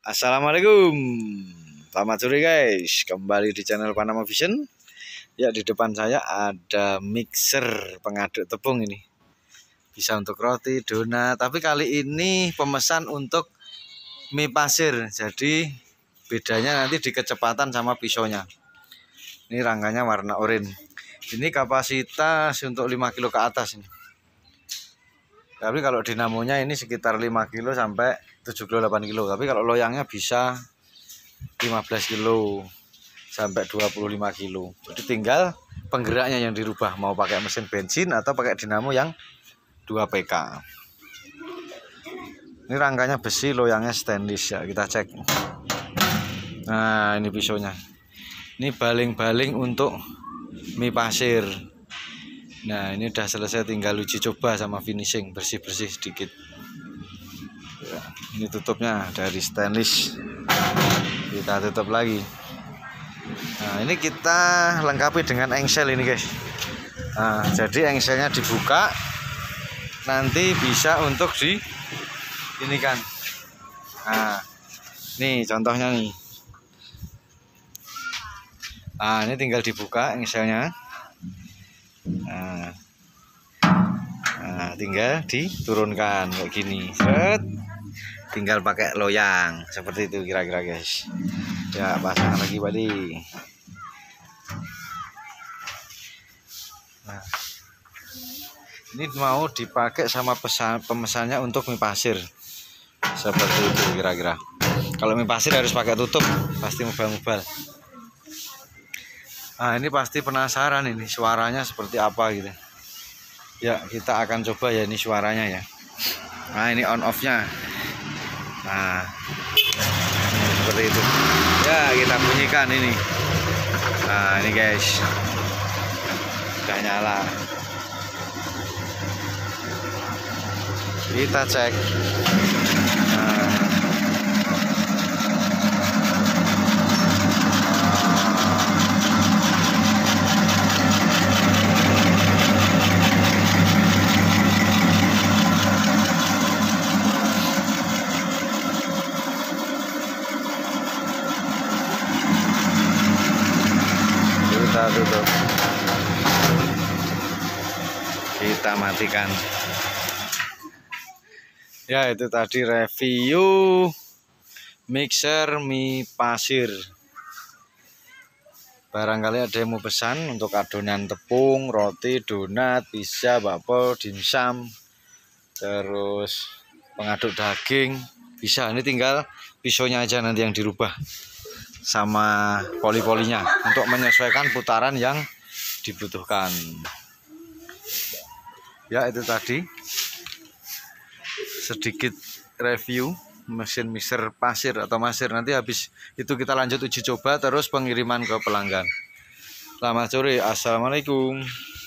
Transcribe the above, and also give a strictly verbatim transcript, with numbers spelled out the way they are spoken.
Assalamualaikum, selamat sore guys. Kembali di channel Panama Vision. Ya, di depan saya ada mixer pengaduk tepung ini. Bisa untuk roti, donat. Tapi kali ini pemesan untuk mie pasir. Jadi bedanya nanti di kecepatan sama pisaunya. Ini rangkanya warna oranye. Ini kapasitas untuk lima kilo ke atas ini. Tapi kalau dinamonya ini sekitar lima kilo sampai tujuh kilo delapan kilo. Tapi kalau loyangnya bisa lima belas kilo sampai dua puluh lima kilo. Jadi tinggal penggeraknya yang dirubah, mau pakai mesin bensin atau pakai dinamo yang dua P K. Ini rangkanya besi, loyangnya stainless ya, kita cek. Nah, ini pisaunya. Ini baling-baling untuk mie pasir. Nah, ini udah selesai, tinggal uji coba sama finishing, bersih-bersih sedikit ya. Ini tutupnya dari stainless, kita tutup lagi. Nah, ini kita lengkapi dengan engsel ini guys. Nah, jadi engselnya dibuka, nanti bisa untuk di ini kan. Nah, nih contohnya nih. Nah, ini tinggal dibuka engselnya. Nah, nah, tinggal diturunkan kayak gini, set, tinggal pakai loyang seperti itu kira-kira guys. Ya, pasang lagi tadi. Nah, ini mau dipakai sama pesan, pemesannya untuk mie pasir seperti itu kira-kira. Kalau mie pasir harus pakai tutup, pasti mubal-mubal. Nah, ini pasti penasaran ini suaranya seperti apa gitu. Ya, kita akan coba ya ini suaranya ya. Nah, ini on off-nya. Nah, seperti itu. Ya, kita bunyikan ini. Nah, ini guys. Udah nyala. Kita cek. Nah. Kita tutup, kita matikan. Ya, itu tadi review mixer mie pasir. Barangkali ada yang mau pesan untuk adonan tepung, roti, donat, pizza, bakpao, dimsum, terus pengaduk daging, bisa. Ini tinggal pisaunya aja nanti yang dirubah sama poli-polinya untuk menyesuaikan putaran yang dibutuhkan. Ya, itu tadi sedikit review mesin mixer pasir atau masir. Nanti habis itu kita lanjut uji coba terus pengiriman ke pelanggan. Selamat sore, assalamualaikum.